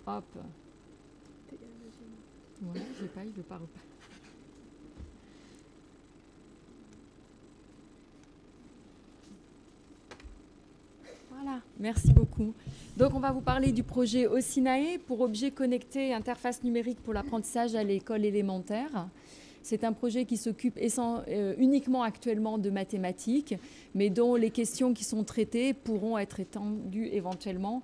Hop. Ouais, je sais pas, il veut pas repartir. Voilà, merci beaucoup. Donc, on va vous parler du projet Osinae pour objets connectés et interface numérique pour l'apprentissage à l'école élémentaire. C'est un projet qui s'occupe uniquement actuellement de mathématiques, mais dont les questions qui sont traitées pourront être étendues éventuellement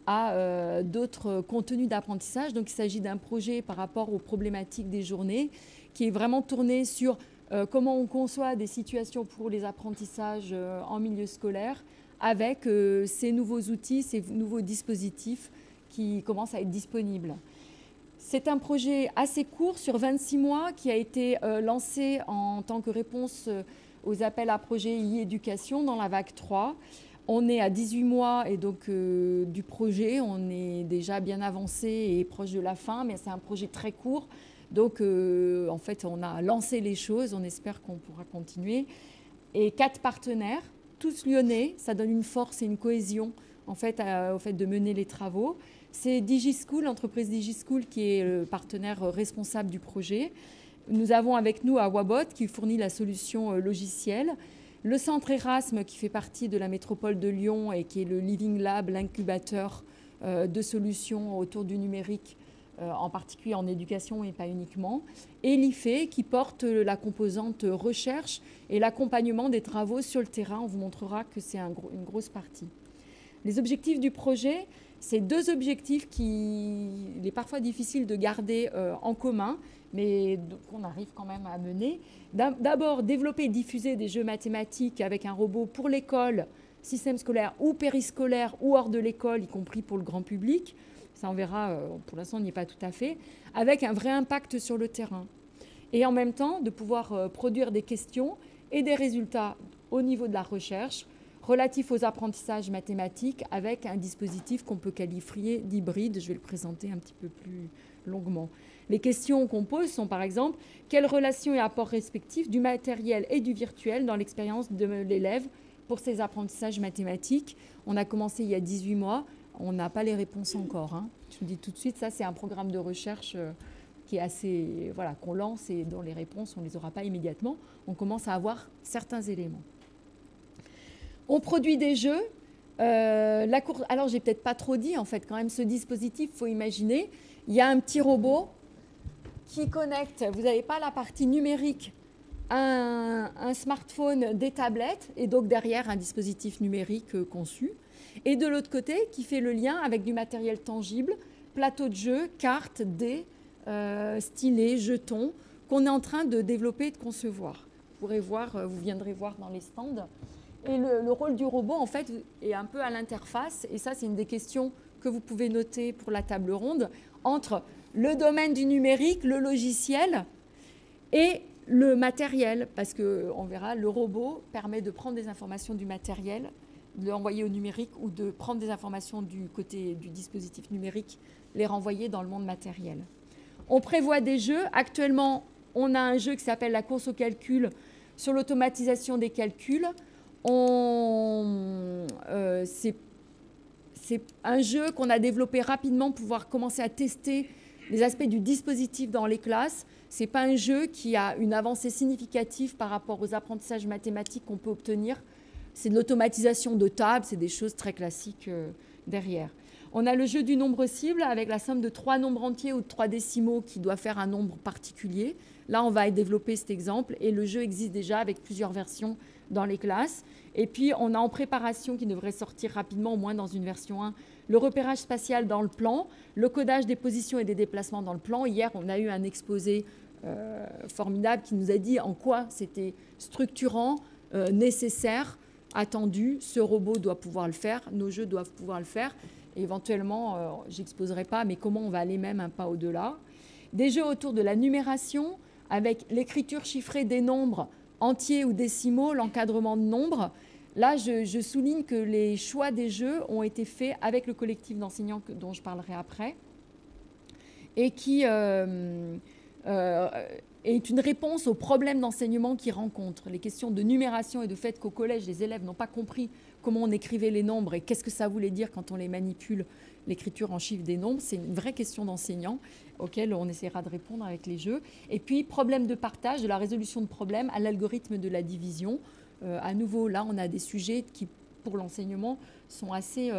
à d'autres contenus d'apprentissage. Donc, il s'agit d'un projet par rapport aux problématiques des journées qui est vraiment tourné sur comment on conçoit des situations pour les apprentissages en milieu scolaire avec ces nouveaux outils, ces nouveaux dispositifs qui commencent à être disponibles. C'est un projet assez court, sur 26 mois, qui a été lancé en tant que réponse aux appels à projets e-éducation dans la vague 3. On est à 18 mois et donc du projet, on est déjà bien avancé et proche de la fin, mais c'est un projet très court. Donc en fait, on a lancé les choses, on espère qu'on pourra continuer. Et 4 partenaires, tous lyonnais, ça donne une force et une cohésion en fait, au fait de mener les travaux. C'est DigiSchool, l'entreprise DigiSchool qui est le partenaire responsable du projet. Nous avons avec nous à Wabot qui fournit la solution logicielle. Le centre Erasme qui fait partie de la métropole de Lyon et qui est le Living Lab, l'incubateur de solutions autour du numérique, en particulier en éducation et pas uniquement. Et l'IFE qui porte la composante recherche et l'accompagnement des travaux sur le terrain. On vous montrera que c'est une grosse partie. Les objectifs du projet, c'est 2 objectifs qu'il est parfois difficile de garder en commun, mais qu'on arrive quand même à mener. D'abord, développer et diffuser des jeux mathématiques avec un robot pour l'école, système scolaire ou périscolaire ou hors de l'école, y compris pour le grand public. Ça, on verra, pour l'instant, on n'y est pas tout à fait, avec un vrai impact sur le terrain. Et en même temps, de pouvoir produire des questions et des résultats au niveau de la recherche relatifs aux apprentissages mathématiques avec un dispositif qu'on peut qualifier d'hybride. Je vais le présenter un petit peu plus longuement. Les questions qu'on pose sont par exemple, quelles relations et apports respectifs du matériel et du virtuel dans l'expérience de l'élève pour ses apprentissages mathématiques. On a commencé il y a 18 mois, on n'a pas les réponses encore. Hein. Je vous dis tout de suite, ça c'est un programme de recherche qui est assez, voilà, qu'on lance et dont les réponses, on ne les aura pas immédiatement. On commence à avoir certains éléments. On produit des jeux. Alors, j'ai peut-être pas trop dit, en fait, quand même, ce dispositif, il faut imaginer, il y a un petit robot qui connecte, vous n'avez pas la partie numérique, un smartphone, des tablettes, et donc derrière un dispositif numérique conçu. Et de l'autre côté, qui fait le lien avec du matériel tangible, plateau de jeu, cartes, dés, stylets, jetons, qu'on est en train de développer et de concevoir. Vous viendrez voir dans les stands. Et le rôle du robot, en fait, est un peu à l'interface. Et ça, c'est une des questions que vous pouvez noter pour la table ronde, entre le domaine du numérique, le logiciel et le matériel. Parce qu'on verra, le robot permet de prendre des informations du matériel, de l'envoyer au numérique ou de prendre des informations du côté du dispositif numérique, les renvoyer dans le monde matériel. On prévoit des jeux. Actuellement, on a un jeu qui s'appelle la course au calcul sur l'automatisation des calculs. C'est un jeu qu'on a développé rapidement pour pouvoir commencer à tester les aspects du dispositif dans les classes. Ce n'est pas un jeu qui a une avancée significative par rapport aux apprentissages mathématiques qu'on peut obtenir. C'est de l'automatisation de tables, c'est des choses très classiques derrière. On a le jeu du nombre cible avec la somme de 3 nombres entiers ou de 3 décimaux qui doit faire un nombre particulier. Là, on va développer cet exemple et le jeu existe déjà avec plusieurs versions dans les classes. Et puis, on a en préparation, qui devrait sortir rapidement, au moins dans une version 1, le repérage spatial dans le plan, le codage des positions et des déplacements dans le plan. Hier, on a eu un exposé formidable qui nous a dit en quoi c'était structurant, nécessaire, attendu. Ce robot doit pouvoir le faire, nos jeux doivent pouvoir le faire. Et éventuellement, je n'exposerai pas, mais comment on va aller même un pas au-delà. Des jeux autour de la numération, avec l'écriture chiffrée des nombres entiers ou décimaux, l'encadrement de nombres. Là, je souligne que les choix des jeux ont été faits avec le collectif d'enseignants dont je parlerai après et qui est une réponse aux problèmes d'enseignement qu'ils rencontrent. Les questions de numération et de fait qu'au collège, les élèves n'ont pas compris comment on écrivait les nombres et qu'est-ce que ça voulait dire quand on les manipule, l'écriture en chiffres des nombres. C'est une vraie question d'enseignant auquel on essaiera de répondre avec les jeux. Et puis, problème de partage, de la résolution de problèmes à l'algorithme de la division. À nouveau, là, on a des sujets qui, pour l'enseignement, sont assez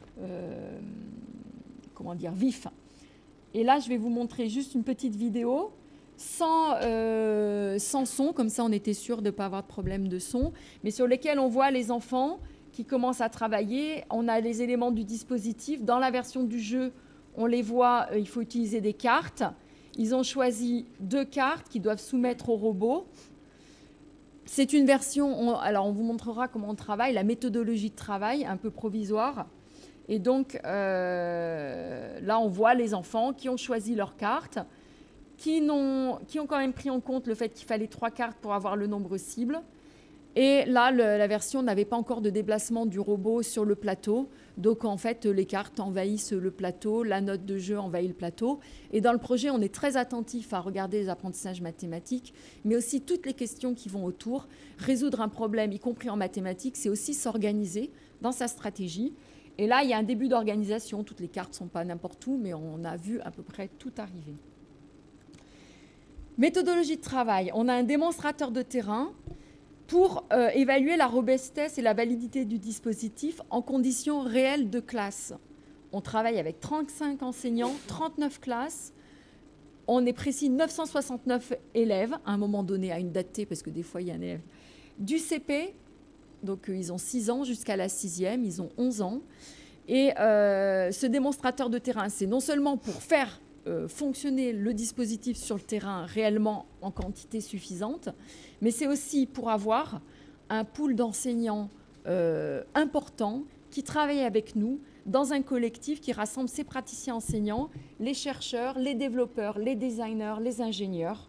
vifs. Et là, je vais vous montrer juste une petite vidéo sans son, comme ça on était sûr de ne pas avoir de problème de son, mais sur lesquels on voit les enfants qui commencent à travailler. On a les éléments du dispositif. Dans la version du jeu, on les voit, il faut utiliser des cartes. Ils ont choisi 2 cartes qu'ils doivent soumettre au robot. C'est une version, alors on vous montrera comment on travaille, la méthodologie de travail, un peu provisoire. Et donc, là, on voit les enfants qui ont choisi leurs cartes, qui ont quand même pris en compte le fait qu'il fallait 3 cartes pour avoir le nombre cible. Et là, la version n'avait pas encore de déplacement du robot sur le plateau. Donc, en fait, les cartes envahissent le plateau, la note de jeu envahit le plateau. Et dans le projet, on est très attentif à regarder les apprentissages mathématiques, mais aussi toutes les questions qui vont autour. Résoudre un problème, y compris en mathématiques, c'est aussi s'organiser dans sa stratégie. Et là, il y a un début d'organisation. Toutes les cartes ne sont pas n'importe où, mais on a vu à peu près tout arriver. Méthodologie de travail. On a un démonstrateur de terrain pour évaluer la robustesse et la validité du dispositif en conditions réelles de classe. On travaille avec 35 enseignants, 39 classes. On est précis 969 élèves, à un moment donné, à une date T, parce que des fois, il y a un élève, du CP, donc ils ont 6 ans jusqu'à la 6e, ils ont 11 ans. Et ce démonstrateur de terrain, c'est non seulement pour faire fonctionner le dispositif sur le terrain réellement en quantité suffisante, mais c'est aussi pour avoir un pool d'enseignants important qui travaillent avec nous dans un collectif qui rassemble ces praticiens enseignants, les chercheurs, les développeurs, les designers, les ingénieurs,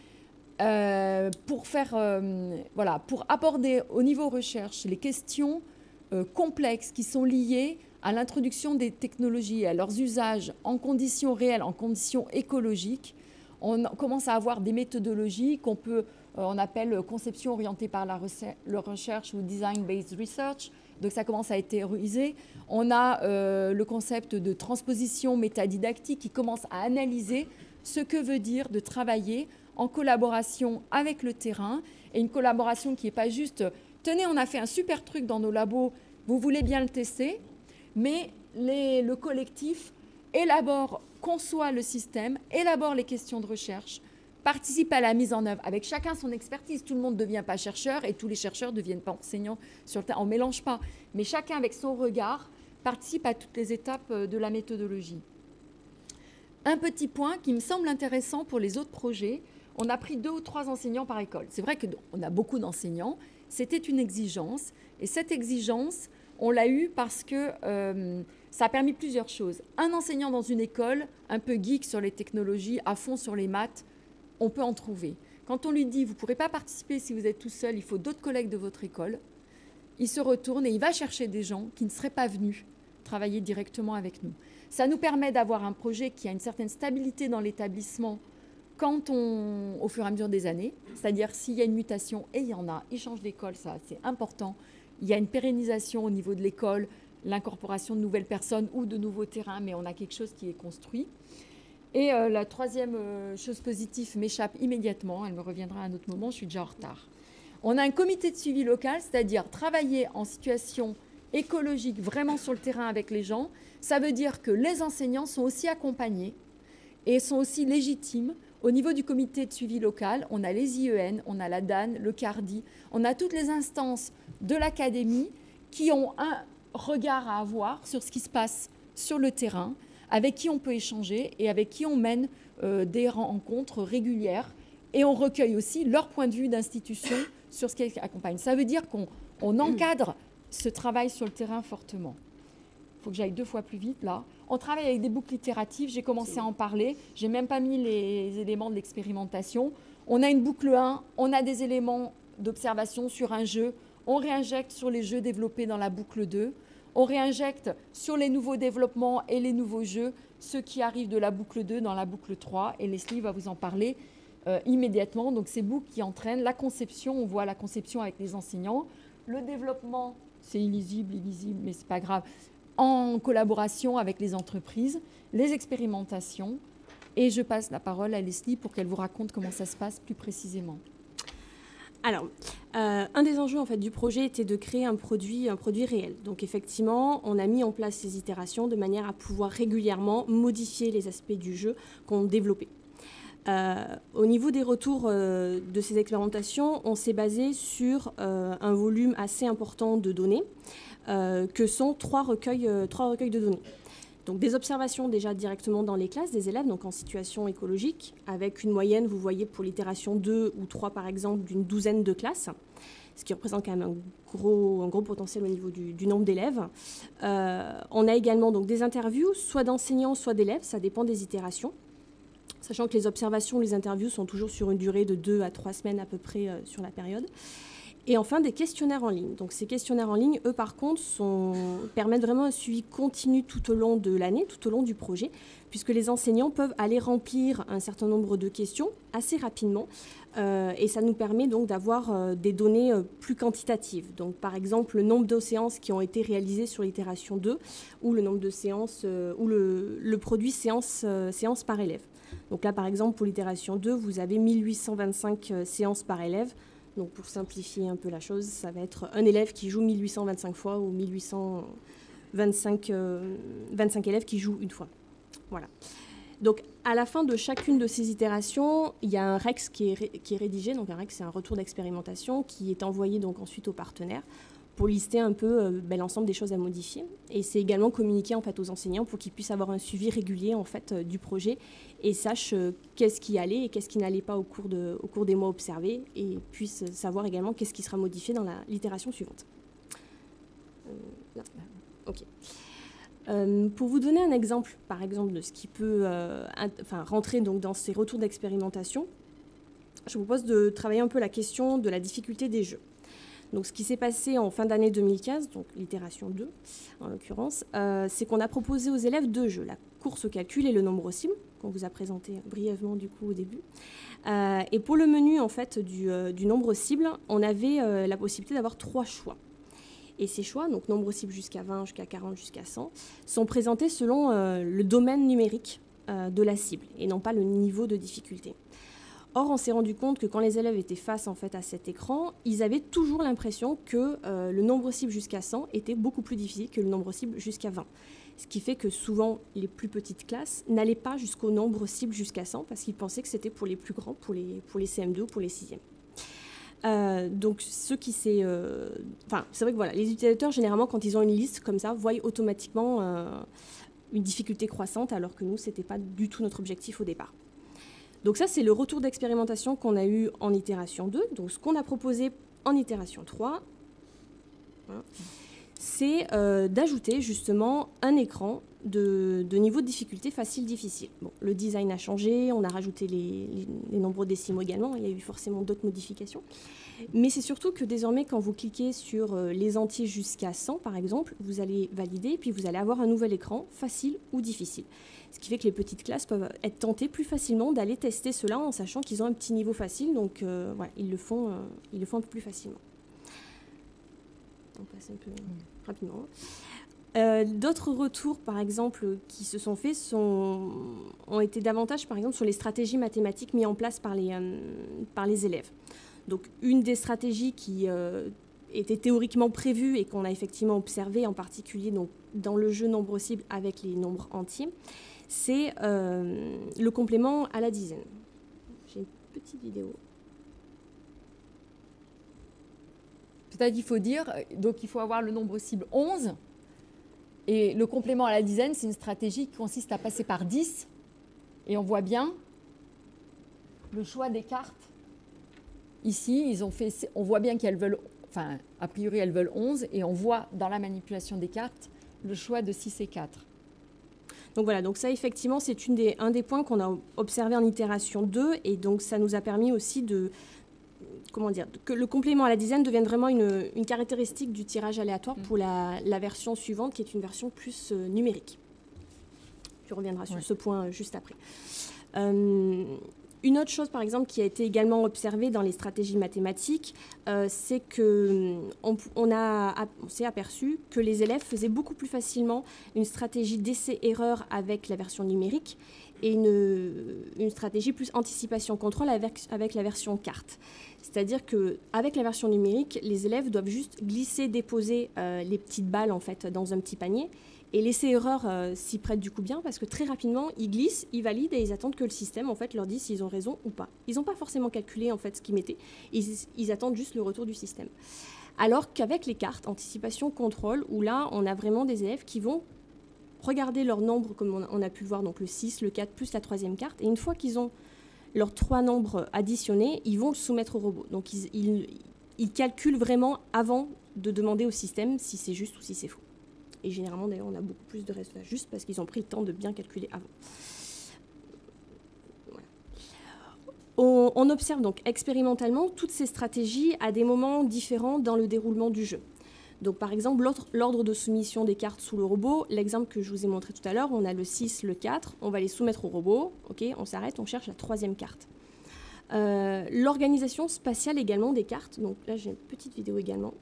pour aborder au niveau recherche les questions complexes qui sont liées à l'introduction des technologies, à leurs usages en conditions réelles, en conditions écologiques. On commence à avoir des méthodologies on appelle conception orientée par la recherche ou design-based research. Donc ça commence à être théorisé. On a le concept de transposition métadidactique qui commence à analyser ce que veut dire de travailler en collaboration avec le terrain, et une collaboration qui n'est pas juste « tenez, on a fait un super truc dans nos labos, vous voulez bien le tester ?» mais le collectif conçoit le système, élabore les questions de recherche, participe à la mise en œuvre avec chacun son expertise. Tout le monde ne devient pas chercheur et tous les chercheurs ne deviennent pas enseignants sur le terrain. On ne mélange pas, mais chacun avec son regard participe à toutes les étapes de la méthodologie. Un petit point qui me semble intéressant pour les autres projets, on a pris 2 ou 3 enseignants par école. C'est vrai qu'on a beaucoup d'enseignants, c'était une exigence, et cette exigence, on l'a eue parce que ça a permis plusieurs choses. Un enseignant dans une école, un peu geek sur les technologies, à fond sur les maths, on peut en trouver. Quand on lui dit « vous ne pourrez pas participer si vous êtes tout seul, il faut d'autres collègues de votre école », il se retourne et il va chercher des gens qui ne seraient pas venus travailler directement avec nous. Ça nous permet d'avoir un projet qui a une certaine stabilité dans l'établissement au fur et à mesure des années, c'est-à-dire s'il y a une mutation, et il y en a, ils changent d'école, ça c'est important, il y a une pérennisation au niveau de l'école, l'incorporation de nouvelles personnes ou de nouveaux terrains, mais on a quelque chose qui est construit. Et la troisième chose positive m'échappe immédiatement, elle me reviendra à un autre moment, je suis déjà en retard. On a un comité de suivi local, c'est-à-dire travailler en situation écologique, vraiment sur le terrain avec les gens. Ça veut dire que les enseignants sont aussi accompagnés et sont aussi légitimes. Au niveau du comité de suivi local, on a les IEN, on a la DAN, le CARDI, on a toutes les instances de l'académie qui ont un regard à avoir sur ce qui se passe sur le terrain, avec qui on peut échanger et avec qui on mène des rencontres régulières. Et on recueille aussi leur point de vue d'institution sur ce qui accompagne. Ça veut dire qu'on encadre ce travail sur le terrain fortement. Il faut que j'aille 2 fois plus vite, là. On travaille avec des boucles littératives, j'ai commencé à en parler. Je n'ai même pas mis les éléments de l'expérimentation. On a une boucle 1, on a des éléments d'observation sur un jeu. On réinjecte sur les jeux développés dans la boucle 2. On réinjecte sur les nouveaux développements et les nouveaux jeux, ceux qui arrivent de la boucle 2 dans la boucle 3. Et Leslie va vous en parler. immédiatement. Donc c'est Book qui entraîne la conception, on voit la conception avec les enseignants, le développement, c'est illisible, mais c'est pas grave, en collaboration avec les entreprises, les expérimentations, et je passe la parole à Leslie pour qu'elle vous raconte comment ça se passe plus précisément. Alors, un des enjeux en fait, du projet était de créer un produit réel. Donc effectivement, on a mis en place ces itérations de manière à pouvoir régulièrement modifier les aspects du jeu qu'on développait. Au niveau des retours de ces expérimentations, on s'est basé sur un volume assez important de données, que sont trois recueils de données. Donc des observations déjà directement dans les classes des élèves, donc en situation écologique, avec une moyenne, vous voyez, pour l'itération 2 ou 3 par exemple, d'une douzaine de classes, ce qui représente quand même un gros potentiel au niveau du nombre d'élèves. On a également donc, des interviews, soit d'enseignants, soit d'élèves, ça dépend des itérations, sachant que les observations, les interviews sont toujours sur une durée de 2 à 3 semaines à peu près sur la période. Et enfin, des questionnaires en ligne. Donc ces questionnaires en ligne, eux par contre, permettent vraiment un suivi continu tout au long de l'année, tout au long du projet, puisque les enseignants peuvent aller remplir un certain nombre de questions assez rapidement. Et ça nous permet donc d'avoir des données plus quantitatives. Donc par exemple, le nombre de séances qui ont été réalisées sur l'itération 2, ou le nombre de séances, ou le produit séance par élève. Donc là, par exemple, pour l'itération 2, vous avez 1825 séances par élève. Donc pour simplifier un peu la chose, ça va être un élève qui joue 1825 fois ou 1825 25 élèves qui jouent une fois. Voilà. Donc à la fin de chacune de ces itérations, il y a un REX qui est rédigé. Donc un REX, c'est un retour d'expérimentation qui est envoyé donc ensuite aux partenaires pour lister un peu l'ensemble des choses à modifier. Et c'est également communiqué en fait, aux enseignants pour qu'ils puissent avoir un suivi régulier en fait, du projet et sachent qu'est-ce qui allait et qu'est-ce qui n'allait pas au cours des mois observés et puissent savoir également qu'est-ce qui sera modifié dans l'itération suivante. Ok. Pour vous donner un exemple, par exemple, de ce qui peut rentrer donc, dans ces retours d'expérimentation, je vous propose de travailler un peu la question de la difficulté des jeux. Donc, ce qui s'est passé en fin d'année 2015, donc l'itération 2 en l'occurrence, c'est qu'on a proposé aux élèves 2 jeux, la course au calcul et le nombre cible, qu'on vous a présenté brièvement du coup au début. Et pour le menu en fait, du nombre cible, on avait la possibilité d'avoir 3 choix. Et ces choix, donc nombre cible jusqu'à 20, jusqu'à 40, jusqu'à 100, sont présentés selon le domaine numérique de la cible et non pas le niveau de difficulté. Or, on s'est rendu compte que quand les élèves étaient face en fait, à cet écran, ils avaient toujours l'impression que le nombre cible jusqu'à 100 était beaucoup plus difficile que le nombre cible jusqu'à 20. Ce qui fait que souvent, les plus petites classes n'allaient pas jusqu'au nombre cible jusqu'à 100 parce qu'ils pensaient que c'était pour les plus grands, pour les CM2 ou pour les 6e. Donc, c'est vrai que voilà, les utilisateurs, généralement, quand ils ont une liste comme ça, voient automatiquement une difficulté croissante, alors que nous, ce n'était pas du tout notre objectif au départ. Donc ça, c'est le retour d'expérimentation qu'on a eu en itération 2. Donc ce qu'on a proposé en itération 3, voilà, c'est d'ajouter justement un écran de niveau de difficulté facile-difficile. Bon, le design a changé, on a rajouté les nombres décimaux également, il y a eu forcément d'autres modifications. Mais c'est surtout que désormais, quand vous cliquez sur les entiers jusqu'à 100, par exemple, vous allez valider et puis vous allez avoir un nouvel écran, facile ou difficile. Ce qui fait que les petites classes peuvent être tentées plus facilement d'aller tester cela en sachant qu'ils ont un petit niveau facile, donc voilà, ils le font un peu plus facilement. On passe un peu rapidement. D'autres retours, par exemple, qui se sont faits ont été davantage, par exemple, sur les stratégies mathématiques mises en place par les élèves. Donc, une des stratégies qui était théoriquement prévue et qu'on a effectivement observé, en particulier donc, dans le jeu nombre cible avec les nombres entiers, c'est le complément à la dizaine. J'ai une petite vidéo. Peut-être qu'il faut dire, donc il faut avoir le nombre cible 11, et le complément à la dizaine, c'est une stratégie qui consiste à passer par 10, et on voit bien le choix des cartes. Ici, on voit bien qu'elles veulent, enfin, a priori, elles veulent 11, et on voit dans la manipulation des cartes le choix de 6 et 4. Donc voilà, donc ça effectivement c'est un des points qu'on a observé en itération 2 et donc ça nous a permis aussi que le complément à la dizaine devienne vraiment une caractéristique du tirage aléatoire pour la version suivante qui est une version plus numérique. Tu reviendras sur ce point juste après. Une autre chose, par exemple, qui a été également observée dans les stratégies mathématiques, c'est qu'on s'est aperçu que les élèves faisaient beaucoup plus facilement une stratégie d'essai-erreur avec la version numérique et une stratégie plus anticipation-contrôle avec la version carte. C'est-à-dire qu'avec la version numérique, les élèves doivent juste glisser, déposer les petites balles en fait, dans un petit panier. Et l'essai-erreur s'y prête du coup bien parce que très rapidement, ils glissent, ils valident et ils attendent que le système en fait, leur dise s'ils ont raison ou pas. Ils n'ont pas forcément calculé en fait, ce qu'ils mettaient. Ils attendent juste le retour du système. Alors qu'avec les cartes, anticipation, contrôle, où là, on a vraiment des élèves qui vont regarder leur nombre, comme on a pu le voir, donc le 6, le 4, plus la troisième carte. Et une fois qu'ils ont leurs 3 nombres additionnés, ils vont le soumettre au robot. Donc ils calculent vraiment avant de demander au système si c'est juste ou si c'est faux. Et généralement, d'ailleurs, on a beaucoup plus de résultats juste parce qu'ils ont pris le temps de bien calculer avant. Voilà. On observe donc expérimentalement toutes ces stratégies à des moments différents dans le déroulement du jeu. Donc, par exemple, l'ordre de soumission des cartes sous le robot, l'exemple que je vous ai montré tout à l'heure, on a le 6, le 4, on va les soumettre au robot, okay, on s'arrête, on cherche la troisième carte. L'organisation spatiale également des cartes, donc là j'ai une petite vidéo également,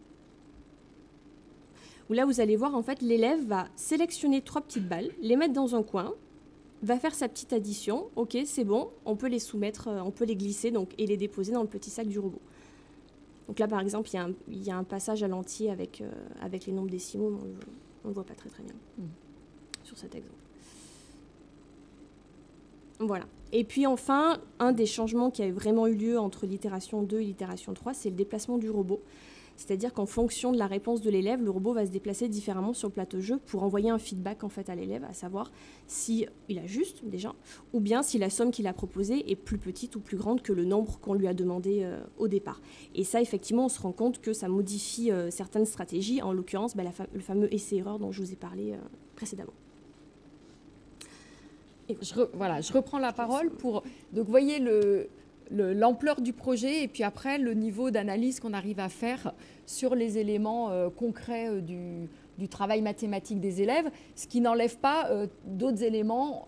où là vous allez voir en fait l'élève va sélectionner 3 petites balles, les mettre dans un coin, va faire sa petite addition, ok c'est bon, on peut les soumettre, on peut les glisser donc, et les déposer dans le petit sac du robot. Donc là par exemple il y a un passage à l'entier avec les nombres décimaux, mais on ne le voit pas très bien sur cet exemple. Voilà. Et puis enfin, un des changements qui a vraiment eu lieu entre l'itération 2 et l'itération 3, c'est le déplacement du robot. C'est-à-dire qu'en fonction de la réponse de l'élève, le robot va se déplacer différemment sur le plateau de jeu pour envoyer un feedback en fait, à l'élève, à savoir s'il a juste déjà, ou bien si la somme qu'il a proposée est plus petite ou plus grande que le nombre qu'on lui a demandé au départ. Et ça, effectivement, on se rend compte que ça modifie certaines stratégies, en l'occurrence le fameux essai-erreur dont je vous ai parlé précédemment. Je reprends la parole pour... Donc, vous voyez l'ampleur du projet et puis après, le niveau d'analyse qu'on arrive à faire sur les éléments concrets du travail mathématique des élèves, ce qui n'enlève pas d'autres éléments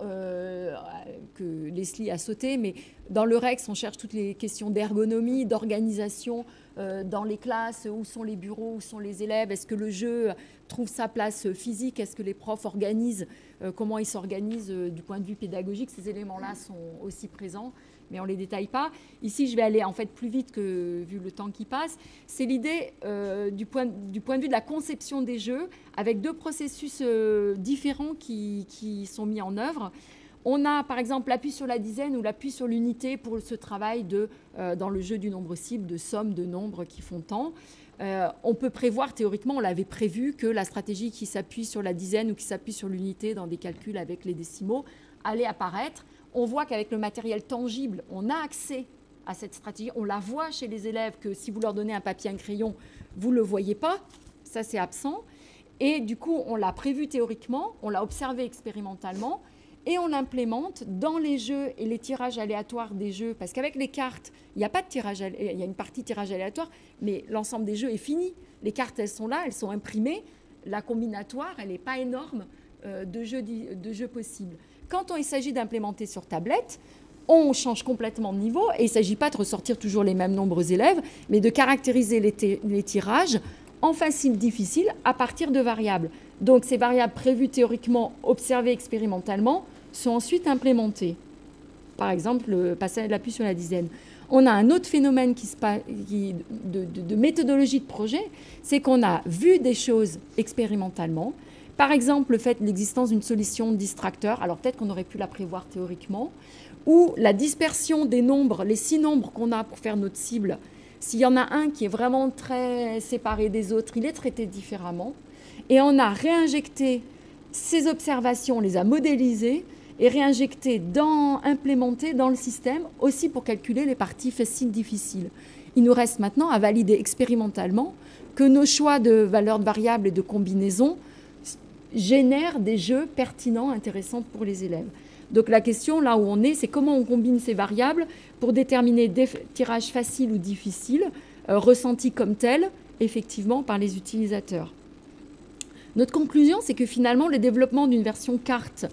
que Leslie a sauté, mais dans le REX, on cherche toutes les questions d'ergonomie, d'organisation dans les classes, où sont les bureaux, où sont les élèves, est-ce que le jeu trouve sa place physique, est-ce que les profs organisent, comment ils s'organisent du point de vue pédagogique, ces éléments-là sont aussi présents, mais on ne les détaille pas. Ici, je vais aller en fait plus vite que vu le temps qui passe. C'est l'idée du point de vue de la conception des jeux, avec 2 processus différents qui sont mis en œuvre. On a par exemple l'appui sur la dizaine ou l'appui sur l'unité pour ce travail dans le jeu du nombre cible, de somme de nombres qui font tant. On peut prévoir théoriquement, on l'avait prévu, que la stratégie qui s'appuie sur la dizaine ou qui s'appuie sur l'unité dans des calculs avec les décimaux allait apparaître. On voit qu'avec le matériel tangible, on a accès à cette stratégie. On la voit chez les élèves que si vous leur donnez un papier, un crayon, vous ne le voyez pas. Ça, c'est absent. Et du coup, on l'a prévu théoriquement, on l'a observé expérimentalement et on l'implémente dans les jeux et les tirages aléatoires des jeux. Parce qu'avec les cartes, il n'y a pas de tirage, il y a une partie tirage aléatoire, mais l'ensemble des jeux est fini. Les cartes, elles sont là, elles sont imprimées. La combinatoire, elle n'est pas énorme de jeux possibles. Quand il s'agit d'implémenter sur tablette, on change complètement de niveau et il ne s'agit pas de ressortir toujours les mêmes nombres élèves, mais de caractériser les tirages en facile, difficile, à partir de variables. Donc ces variables prévues théoriquement, observées expérimentalement, sont ensuite implémentées. Par exemple, le passage de l'appui sur la dizaine. On a un autre phénomène de méthodologie de projet, c'est qu'on a vu des choses expérimentalement. Par exemple, le fait de l'existence d'une solution distracteur, alors peut-être qu'on aurait pu la prévoir théoriquement, ou la dispersion des nombres, les 6 nombres qu'on a pour faire notre cible. S'il y en a un qui est vraiment très séparé des autres, il est traité différemment. Et on a réinjecté ces observations, on les a modélisées et réinjectées, implémentées dans le système, aussi pour calculer les parties faciles, difficiles. Il nous reste maintenant à valider expérimentalement que nos choix de valeurs de variables et de combinaisons génèrent des jeux pertinents, intéressants pour les élèves. Donc la question, là où on est, c'est comment on combine ces variables pour déterminer des tirages faciles ou difficiles, ressentis comme tels, effectivement, par les utilisateurs. Notre conclusion, c'est que finalement, le développement d'une version carte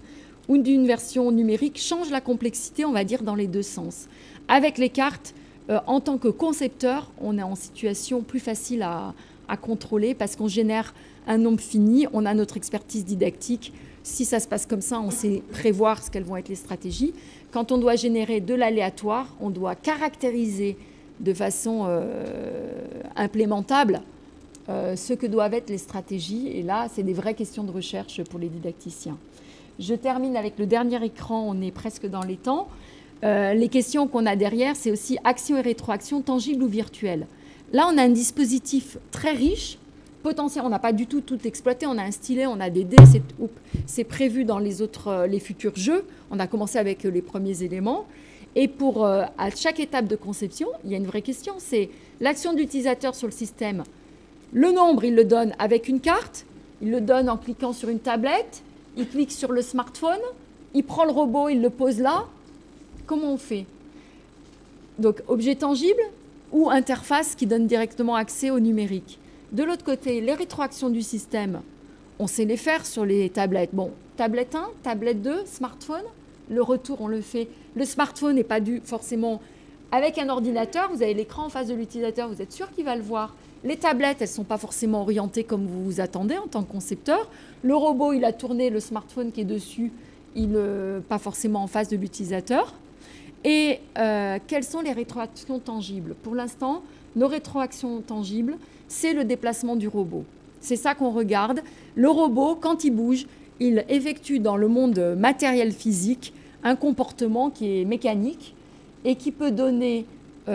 ou d'une version numérique change la complexité, on va dire, dans les deux sens. Avec les cartes, en tant que concepteur, on est en situation plus facile à contrôler parce qu'on génère un nombre fini, on a notre expertise didactique. Si ça se passe comme ça, on sait prévoir ce qu'elles vont être les stratégies. Quand on doit générer de l'aléatoire, on doit caractériser de façon implémentable ce que doivent être les stratégies. Et là, c'est des vraies questions de recherche pour les didacticiens. Je termine avec le dernier écran, on est presque dans les temps. Les questions qu'on a derrière, c'est aussi action et rétroaction, tangible ou virtuelle. Là, on a un dispositif très riche, potentiel. On n'a pas du tout exploité. On a un stylet, on a des dés. C'est prévu dans les futurs jeux. On a commencé avec les premiers éléments. Et à chaque étape de conception, il y a une vraie question. C'est l'action de l'utilisateur sur le système. Le nombre, il le donne avec une carte. Il le donne en cliquant sur une tablette. Il clique sur le smartphone. Il prend le robot, il le pose là. Comment on fait? Donc, objet tangible ou interface qui donne directement accès au numérique. De l'autre côté, les rétroactions du système, on sait les faire sur les tablettes. Bon, tablette 1, tablette 2, smartphone, le retour, on le fait. Le smartphone n'est pas dû forcément... Avec un ordinateur, vous avez l'écran en face de l'utilisateur, vous êtes sûr qu'il va le voir. Les tablettes, elles ne sont pas forcément orientées comme vous vous attendez en tant que concepteur. Le robot, il a tourné, le smartphone qui est dessus, pas forcément en face de l'utilisateur. Et quelles sont les rétroactions tangibles? Pour l'instant, nos rétroactions tangibles, c'est le déplacement du robot. C'est ça qu'on regarde. Le robot, quand il bouge, il effectue dans le monde matériel physique un comportement qui est mécanique et qui peut donner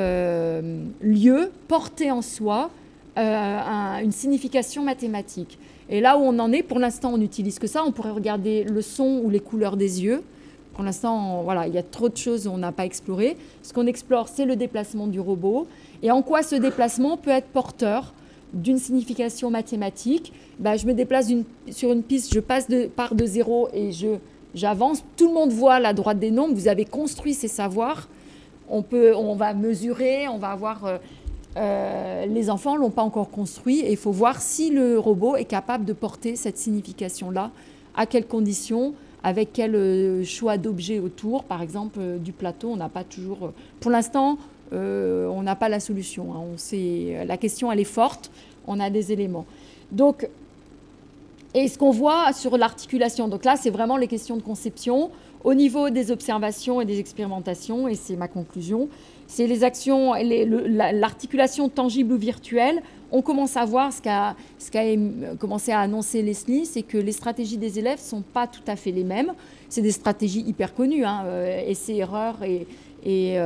lieu, porter en soi une signification mathématique. Et là où on en est, pour l'instant, on n'utilise que ça. On pourrait regarder le son ou les couleurs des yeux. Pour l'instant, voilà, il y a trop de choses qu'on n'a pas explorées. Ce qu'on explore, c'est le déplacement du robot et en quoi ce déplacement peut être porteur d'une signification mathématique. Je me déplace sur une piste, je pars de zéro et j'avance. Tout le monde voit la droite des nombres. Vous avez construit ces savoirs. On va mesurer, on va avoir... les enfants ne l'ont pas encore construit et il faut voir si le robot est capable de porter cette signification-là, à quelles conditions, avec quel choix d'objets autour. Par exemple, du plateau, on n'a pas toujours... Pour l'instant, on n'a pas la solution. La question, elle est forte. On a des éléments. Donc, et ce qu'on voit sur l'articulation, donc là, c'est vraiment les questions de conception. Au niveau des observations et des expérimentations, et c'est ma conclusion, c'est les actions, l'articulation tangible ou virtuelle. On commence à voir ce qu'a commencé à annoncer Leslie, c'est que les stratégies des élèves ne sont pas tout à fait les mêmes. C'est des stratégies hyper connues, essai-erreur et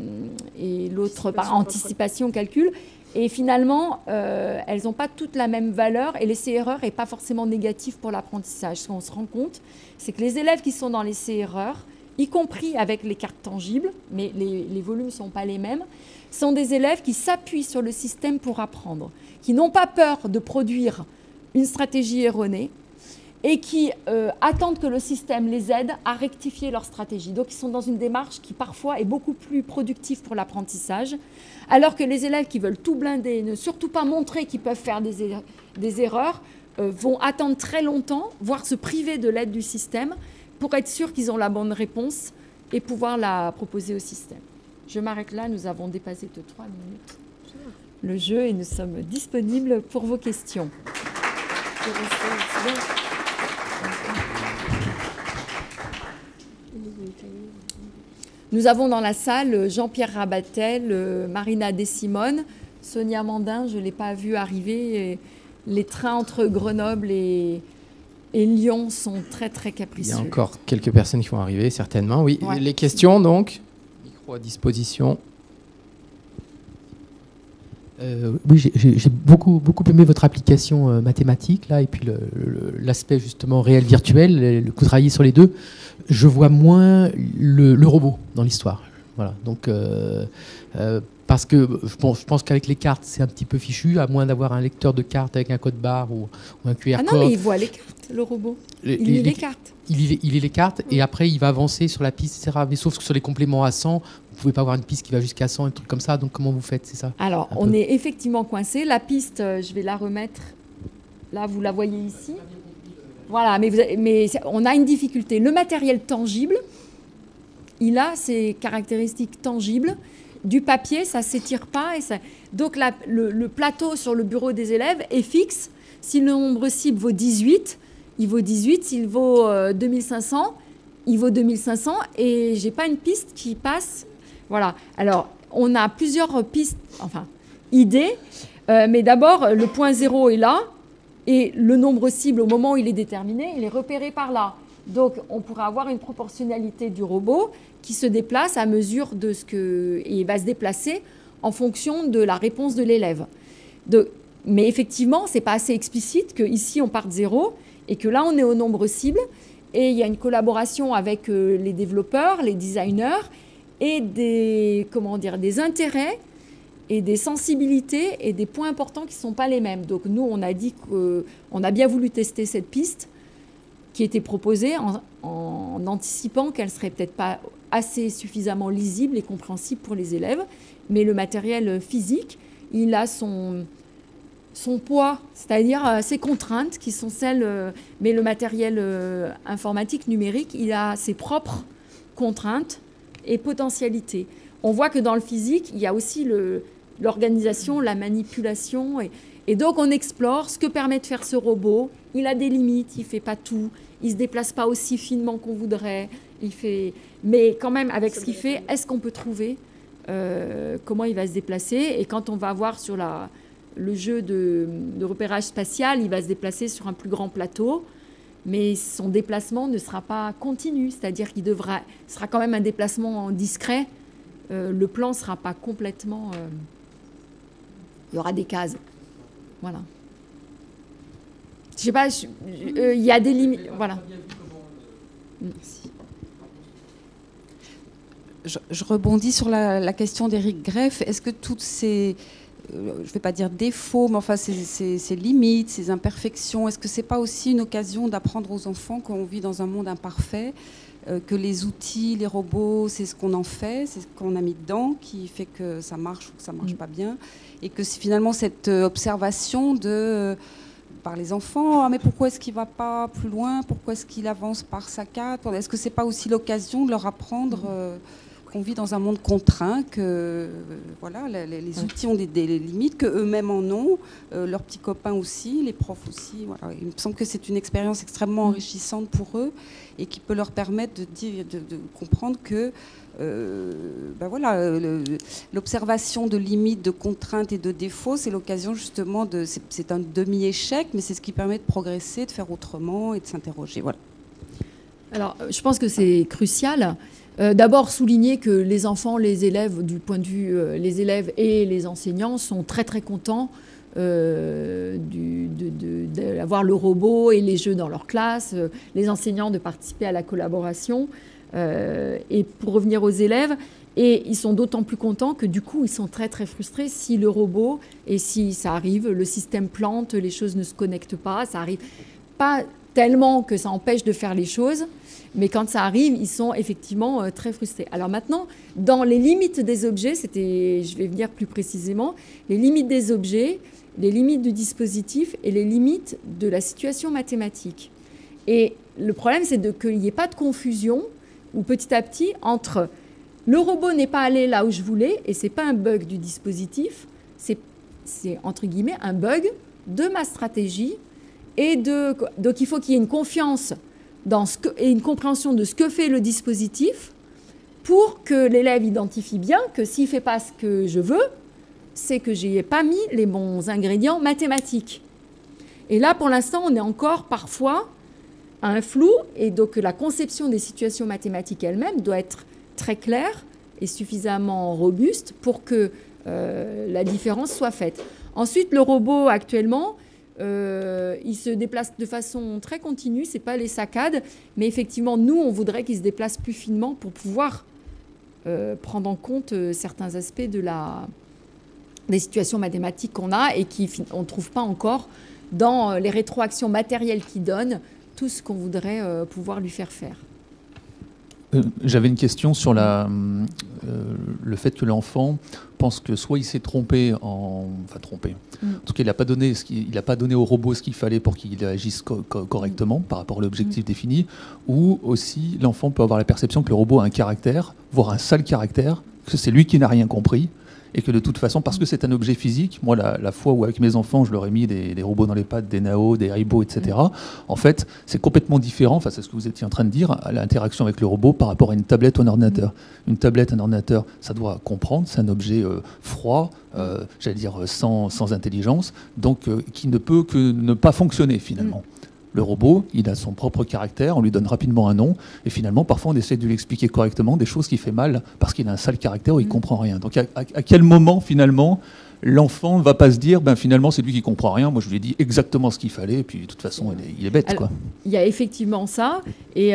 l'autre par anticipation, calcul. Et finalement, elles n'ont pas toutes la même valeur et l'essai-erreur n'est pas forcément négatif pour l'apprentissage. Ce qu'on se rend compte, c'est que les élèves qui sont dans l'essai-erreur, y compris avec les cartes tangibles, mais les volumes ne sont pas les mêmes, sont des élèves qui s'appuient sur le système pour apprendre, qui n'ont pas peur de produire une stratégie erronée et qui attendent que le système les aide à rectifier leur stratégie. Donc, ils sont dans une démarche qui, parfois, est beaucoup plus productive pour l'apprentissage, alors que les élèves qui veulent tout blinder, ne surtout pas montrer qu'ils peuvent faire des erreurs, vont attendre très longtemps, voire se priver de l'aide du système, pour être sûr qu'ils ont la bonne réponse et pouvoir la proposer au système. Je m'arrête là, nous avons dépassé de 3 minutes le jeu et nous sommes disponibles pour vos questions. Nous avons dans la salle Jean-Pierre Rabatel, Marina Desimone, Sonia Mandin, je ne l'ai pas vue arriver. Et les trains entre Grenoble et Lyon sont très, très capricieux. Il y a encore quelques personnes qui vont arriver, certainement. Oui, ouais. Les questions, donc. Micro à disposition. Oui, j'ai beaucoup aimé votre application mathématique, là, et puis l'aspect justement réel virtuel, le coup de railler sur les deux. Je vois moins le robot dans l'histoire. Voilà. Donc, parce que je pense qu'avec les cartes, c'est un petit peu fichu, à moins d'avoir un lecteur de cartes avec un code barre ou un QR code. Ah non, mais il voit les cartes, le robot. Il lit les cartes. Il lit les cartes et après, il va avancer sur la piste, etc. Mais sauf que sur les compléments à 100, vous ne pouvez pas avoir une piste qui va jusqu'à 100, un truc comme ça. Donc, comment vous faites, c'est ça? Alors, on est effectivement coincé. La piste, je vais la remettre. Là, vous la voyez ici. Voilà, mais on a une difficulté. Le matériel tangible, il a ses caractéristiques tangibles. Du papier, ça ne s'étire pas. Donc le plateau sur le bureau des élèves est fixe. Si le nombre cible vaut 18, il vaut 18. S'il vaut 2500, il vaut 2500. Et je n'ai pas une piste qui passe. Voilà. Alors, on a plusieurs pistes, idées. Mais d'abord, le point 0 est là. Et le nombre cible, au moment où il est déterminé, il est repéré par là. Donc, on pourrait avoir une proportionnalité du robot qui se déplace à mesure de ce que... Et il va se déplacer en fonction de la réponse de l'élève. Mais effectivement, ce n'est pas assez explicite qu'ici, on part de 0 et que là, on est au nombre cible. Et il y a une collaboration avec les développeurs, les designers et des intérêts et des sensibilités et des points importants qui ne sont pas les mêmes. Donc nous, on a dit qu'on a bien voulu tester cette piste qui était proposée en anticipant qu'elle ne serait peut-être pas assez suffisamment lisible et compréhensible pour les élèves. Mais le matériel physique, il a son poids, c'est-à-dire ses contraintes qui sont celles... mais le matériel informatique, numérique, il a ses propres contraintes et potentialités. On voit que dans le physique, il y a aussi l'organisation, la manipulation. Et donc, on explore ce que permet de faire ce robot. Il a des limites, il ne fait pas tout. Il ne se déplace pas aussi finement qu'on voudrait. Mais quand même, avec ce qu'il fait, est-ce qu'on peut trouver comment il va se déplacer? Et quand on va voir sur le jeu de repérage spatial, il va se déplacer sur un plus grand plateau. Mais son déplacement ne sera pas continu. C'est-à-dire qu'il sera quand même un déplacement discret. Le plan ne sera pas complètement... il y aura des cases. Voilà. Je sais pas, il y a des limites. Voilà. Merci. Je rebondis sur la question d'Éric Greff. Est-ce que toutes ces... je ne vais pas dire défauts, mais ces limites, ces imperfections, est-ce que ce n'est pas aussi une occasion d'apprendre aux enfants qu'on vit dans un monde imparfait, que les outils, les robots, c'est ce qu'on en fait, c'est ce qu'on a mis dedans qui fait que ça marche ou que ça ne marche pas bien, et que finalement cette observation par les enfants, mais pourquoi est-ce qu'il ne va pas plus loin, pourquoi est-ce qu'il avance par saccades, est-ce que ce n'est pas aussi l'occasion de leur apprendre qu'on vit dans un monde contraint, que voilà, les outils ont des limites, qu'eux-mêmes en ont, leurs petits copains aussi, les profs aussi. Voilà. Il me semble que c'est une expérience extrêmement enrichissante pour eux et qui peut leur permettre de comprendre que l'observation de limites, de contraintes et de défauts, c'est l'occasion justement c'est un demi-échec, mais c'est ce qui permet de progresser, de faire autrement et de s'interroger. Voilà. Alors, je pense que c'est crucial. D'abord, souligner que les enfants, les élèves, du point de vue les élèves et les enseignants sont très très contents d'avoir le robot et les jeux dans leur classe, les enseignants de participer à la collaboration. Et pour revenir aux élèves, et ils sont d'autant plus contents que du coup, ils sont très très frustrés si le robot, et si ça arrive, le système plante, les choses ne se connectent pas, ça arrive pas tellement que ça empêche de faire les choses. Mais quand ça arrive, ils sont effectivement très frustrés. Alors maintenant, dans les limites des objets, je vais venir plus précisément, les limites des objets, les limites du dispositif et les limites de la situation mathématique. Et le problème, c'est qu'il n'y ait pas de confusion, ou petit à petit, entre le robot n'est pas allé là où je voulais, et ce n'est pas un bug du dispositif, c'est entre guillemets un bug de ma stratégie, donc il faut qu'il y ait une confiance et une compréhension de ce que fait le dispositif pour que l'élève identifie bien que s'il ne fait pas ce que je veux, c'est que je n'y ai pas mis les bons ingrédients mathématiques. Et là, pour l'instant, on est encore parfois à un flou, et donc la conception des situations mathématiques elles-mêmes doit être très claire et suffisamment robuste pour que la différence soit faite. Ensuite, le robot, actuellement... il se déplace de façon très continue, ce n'est pas les saccades, mais effectivement, nous, on voudrait qu'il se déplace plus finement pour pouvoir prendre en compte certains aspects des situations mathématiques qu'on a et qu'on ne trouve pas encore dans les rétroactions matérielles qu'il donne, tout ce qu'on voudrait pouvoir lui faire faire. J'avais une question sur le fait que l'enfant pense que soit il s'est trompé enfin trompé. En tout cas, il n'a pas donné au robot ce qu'il fallait pour qu'il agisse correctement par rapport à l'objectif défini, ou aussi l'enfant peut avoir la perception que le robot a un caractère, voire un sale caractère, que c'est lui qui n'a rien compris, et que de toute façon, parce que c'est un objet physique, moi la fois où avec mes enfants je leur ai mis des robots dans les pattes, des Nao, des Haribo, etc., en fait c'est complètement différent, enfin c'est ce que vous étiez en train de dire, à l'interaction avec le robot par rapport à une tablette ou un ordinateur. Une tablette, un ordinateur, ça doit comprendre, c'est un objet froid, j'allais dire sans intelligence, donc qui ne peut que ne pas fonctionner finalement. Le robot, il a son propre caractère, on lui donne rapidement un nom, et finalement, parfois, on essaie de lui expliquer correctement des choses qui fait mal parce qu'il a un sale caractère ou il comprend rien. Donc, à quel moment, finalement, l'enfant ne va pas se dire, finalement, c'est lui qui comprend rien, moi, je lui ai dit exactement ce qu'il fallait, et puis, de toute façon, il est bête, quoi. Il y a effectivement ça, et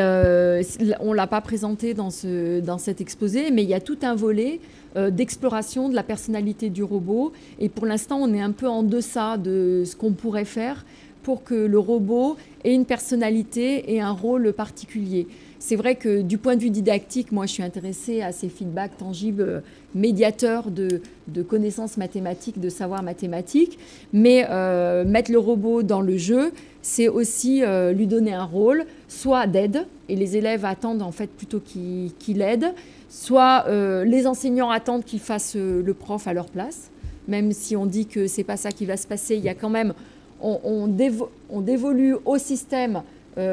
on ne l'a pas présenté dans cet exposé, mais il y a tout un volet d'exploration de la personnalité du robot, et pour l'instant, on est un peu en deçà de ce qu'on pourrait faire pour que le robot ait une personnalité et un rôle particulier. C'est vrai que du point de vue didactique, moi je suis intéressée à ces feedbacks tangibles, médiateurs de connaissances mathématiques, de savoir mathématiques, mais mettre le robot dans le jeu, c'est aussi lui donner un rôle, soit d'aide, et les élèves attendent en fait plutôt qu'il aide, soit les enseignants attendent qu'il fasse le prof à leur place, même si on dit que c'est pas ça qui va se passer, il y a quand même... On dévolue au système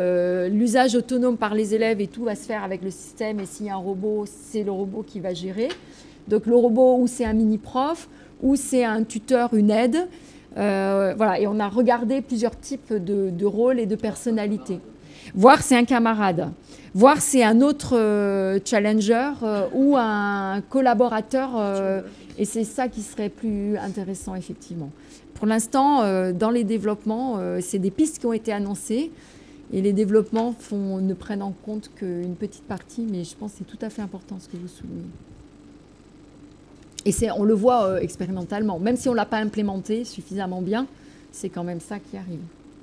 l'usage autonome par les élèves et tout va se faire avec le système. Et s'il y a un robot, c'est le robot qui va gérer. Donc le robot, ou c'est un mini-prof, ou c'est un tuteur, une aide. Voilà. Et on a regardé plusieurs types de rôles et de personnalités. Voir c'est un camarade, voir c'est un autre challenger ou un collaborateur. Et c'est ça qui serait plus intéressant, effectivement. Pour l'instant, dans les développements, c'est des pistes qui ont été annoncées et les développements ne prennent en compte qu'une petite partie, mais je pense que c'est tout à fait important ce que vous soulignez. Et on le voit expérimentalement. Même si on ne l'a pas implémenté suffisamment bien, c'est quand même ça qui arrive.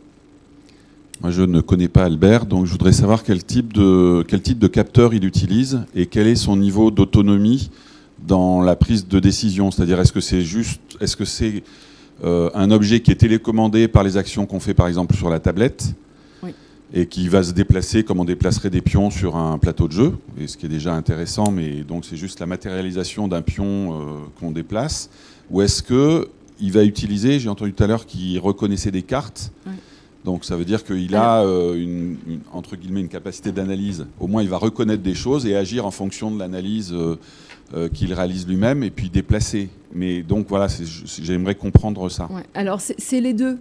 Moi, je ne connais pas Albert, donc je voudrais savoir quel type de capteur il utilise et quel est son niveau d'autonomie dans la prise de décision. C'est-à-dire, est-ce que c'est un objet qui est télécommandé par les actions qu'on fait par exemple sur la tablette, oui, et qui va se déplacer comme on déplacerait des pions sur un plateau de jeu, et ce qui est déjà intéressant, mais donc c'est juste la matérialisation d'un pion qu'on déplace, ou est-ce qu'il va utiliser, j'ai entendu tout à l'heure qu'il reconnaissait des cartes, oui, donc ça veut dire qu'il a entre guillemets une capacité d'analyse, au moins il va reconnaître des choses et agir en fonction de l'analyse qu'il réalise lui-même et puis déplacer. Mais donc voilà, j'aimerais comprendre ça. Ouais, alors c'est les deux.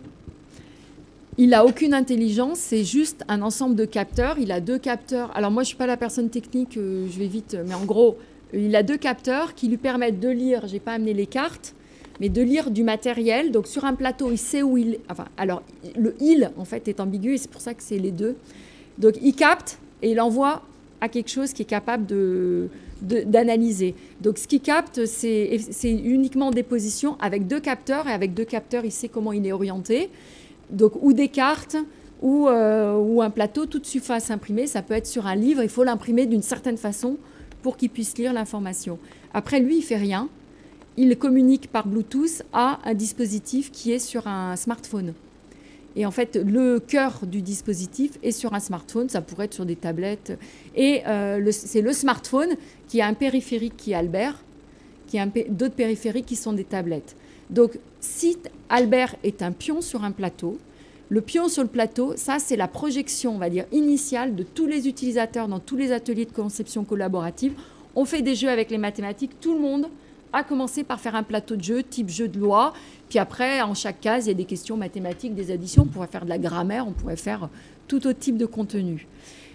Il n'a aucune intelligence, c'est juste un ensemble de capteurs. Il a 2 capteurs. Alors moi, je ne suis pas la personne technique, je vais vite, mais en gros, il a 2 capteurs qui lui permettent de lire, je n'ai pas amené les cartes, mais de lire du matériel. Donc sur un plateau, il sait où il est. Enfin, alors, le « il » en fait est ambigu et c'est pour ça que c'est les deux. Donc il capte et il envoie à quelque chose qui est capable d'analyser. Donc ce qu'il capte, c'est uniquement des positions avec 2 capteurs, et avec 2 capteurs, il sait comment il est orienté. Donc ou des cartes, ou un plateau, toute surface imprimée, ça peut être sur un livre, il faut l'imprimer d'une certaine façon pour qu'il puisse lire l'information. Après, lui, il ne fait rien. Il communique par Bluetooth à un dispositif qui est sur un smartphone. Et en fait, le cœur du dispositif est sur un smartphone, ça pourrait être sur des tablettes. Et c'est le smartphone qui a un périphérique qui est Albert, qui a d'autres périphériques qui sont des tablettes. Donc, si Albert est un pion sur un plateau, le pion sur le plateau, ça, c'est la projection, on va dire, initiale de tous les utilisateurs dans tous les ateliers de conception collaborative. On fait des jeux avec les mathématiques, tout le monde a commencé par faire un plateau de jeu, type jeu de loi. Puis après, en chaque case, il y a des questions mathématiques, des additions. On pourrait faire de la grammaire, on pourrait faire tout autre type de contenu.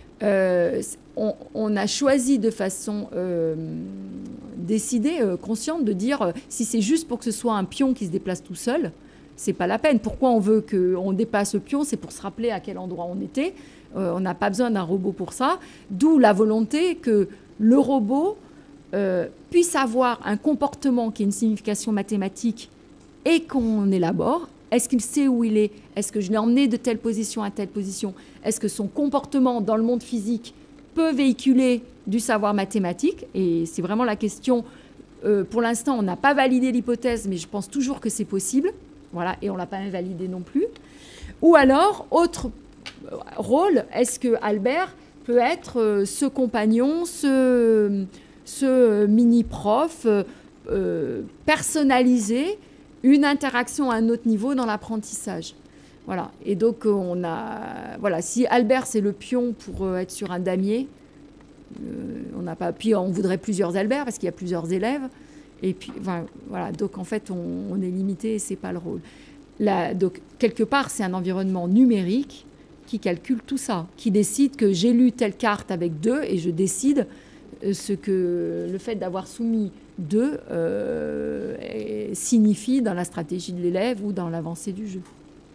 On a choisi de façon décidée, consciente, de dire si c'est juste pour que ce soit un pion qui se déplace tout seul, c'est pas la peine. Pourquoi on veut qu'on dépasse le pion? C'est pour se rappeler à quel endroit on était. On n'a pas besoin d'un robot pour ça. D'où la volonté que le robot puisse avoir un comportement qui a une signification mathématique et qu'on élabore. Est-ce qu'il sait où il est? Est-ce que je l'ai emmené de telle position à telle position? Est-ce que son comportement dans le monde physique peut véhiculer du savoir mathématique, et c'est vraiment la question. Pour l'instant, on n'a pas validé l'hypothèse, mais je pense toujours que c'est possible. Voilà, et on ne l'a pas invalidé non plus. Ou alors, autre rôle, est-ce que Albert peut être ce compagnon, ce mini-prof personnalisé, une interaction à un autre niveau dans l'apprentissage. Voilà. Et donc, si Albert, c'est le pion pour être sur un damier, on n'a pas. Puis on voudrait plusieurs Albert parce qu'il y a plusieurs élèves. Et puis voilà. Donc en fait, on est limité et c'est pas le rôle. Donc quelque part, c'est un environnement numérique qui calcule tout ça, qui décide que j'ai lu telle carte avec 2 et je décide ce que le fait d'avoir soumis 2 signifie dans la stratégie de l'élève ou dans l'avancée du jeu.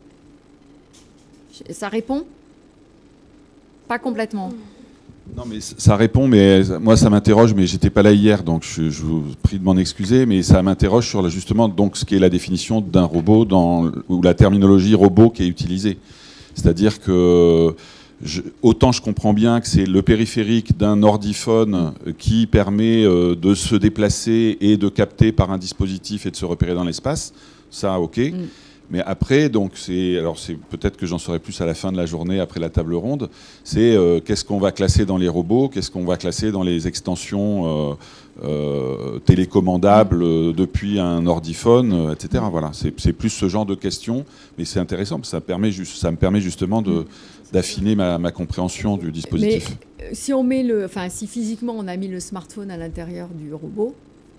Ça répond ? Pas complètement. Non, mais ça répond, mais moi ça m'interroge, mais j'étais pas là hier, donc je vous prie de m'en excuser, mais ça m'interroge sur justement donc ce qui est la définition d'un robot ou la terminologie robot qui est utilisée. C'est-à-dire que autant je comprends bien que c'est le périphérique d'un ordiphone qui permet de se déplacer et de capter par un dispositif et de se repérer dans l'espace, ça ok. Mais après, donc c'est peut-être que j'en saurai plus à la fin de la journée après la table ronde. C'est qu'est-ce qu'on va classer dans les robots, qu'est-ce qu'on va classer dans les extensions télécommandables depuis un ordiphone, etc. Voilà, c'est plus ce genre de questions, mais c'est intéressant parce que ça me permet justement d'affiner ma compréhension du dispositif. Mais si si physiquement on a mis le smartphone à l'intérieur du robot.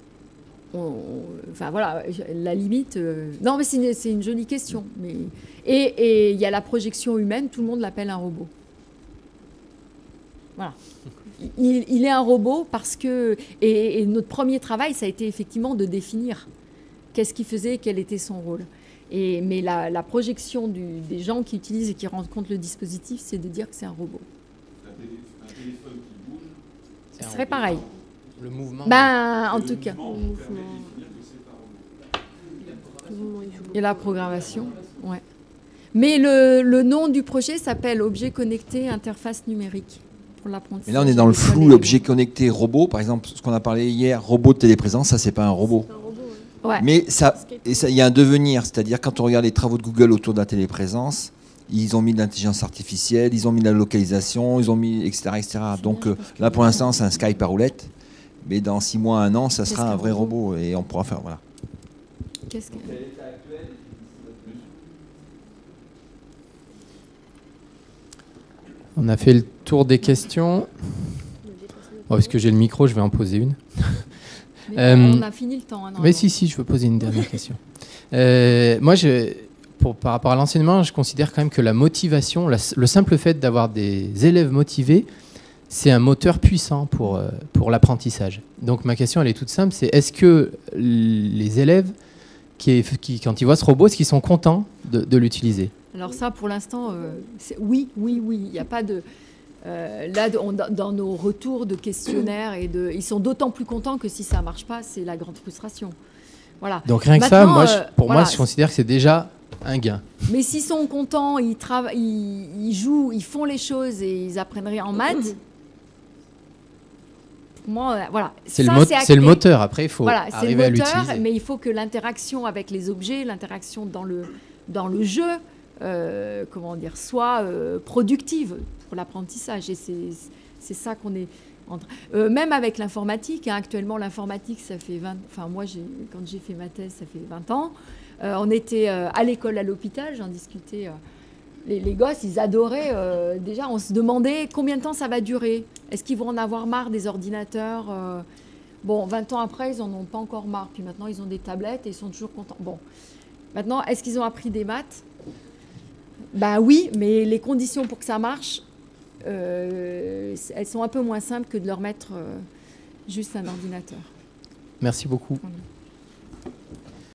La limite. Non, mais c'est une jolie question. Et il y a la projection humaine, tout le monde l'appelle un robot. Voilà. Il est un robot parce que. Et notre premier travail, ça a été effectivement de définir qu'est-ce qu'il faisait, quel était son rôle. Mais la projection des gens qui utilisent et qui rencontrent le dispositif, c'est de dire que c'est un robot. Un téléphone qui bouge. Ce serait pareil. Le mouvement. En tout cas. Et la programmation, ouais. Mais le nom du projet s'appelle Objet connecté interface numérique pour l'apprentissage. Mais là, on est dans le flou, objet connecté robot. Par exemple, ce qu'on a parlé hier, robot de téléprésence, ça, c'est pas un robot. Ouais. Mais il y a un devenir. C'est-à-dire, quand on regarde les travaux de Google autour de la téléprésence, ils ont mis de l'intelligence artificielle, ils ont mis de la localisation, ils ont mis etc. Donc là, pour l'instant, c'est un Skype à roulette. Mais dans 6 mois, 1 an, ça sera un vrai robot et on pourra faire. Voilà. Qu'est-ce que... On a fait le tour des questions. Est-ce que j'ai le micro? Je vais en poser une. On a fini le temps. Mais si, je veux poser une dernière question. Moi, par rapport à l'enseignement, je considère quand même que la motivation, le simple fait d'avoir des élèves motivés, c'est un moteur puissant pour l'apprentissage. Donc ma question, elle est toute simple, c'est est-ce que les élèves, quand ils voient ce robot, est-ce qu'ils sont contents de l'utiliser? Alors ça, pour l'instant, oui. Il n'y a pas de... là, dans nos retours de questionnaires, ils sont d'autant plus contents que si ça ne marche pas, c'est la grande frustration. Voilà. Donc rien que ça, moi, je considère que c'est déjà un gain. Mais s'ils sont contents, ils travaillent, ils jouent, ils font les choses et ils apprennent rien en maths... Moi, voilà. C'est le moteur. Après, il faut arriver à l'utiliser. Mais il faut que l'interaction avec les objets, l'interaction dans le jeu, soit productive pour l'apprentissage. Et c'est ça qu'on est même avec l'informatique. Actuellement, l'informatique, ça fait 20. Enfin, moi, quand j'ai fait ma thèse, ça fait 20 ans. On était à l'école, à l'hôpital. J'en discutais. Les gosses, ils adoraient. Déjà, on se demandait combien de temps ça va durer. Est-ce qu'ils vont en avoir marre des ordinateurs 20 ans après, ils n'en ont pas encore marre. Puis maintenant, ils ont des tablettes et ils sont toujours contents. Bon, maintenant, est-ce qu'ils ont appris des maths? Oui, mais les conditions pour que ça marche, elles sont un peu moins simples que de leur mettre juste un ordinateur. Merci beaucoup. Voilà.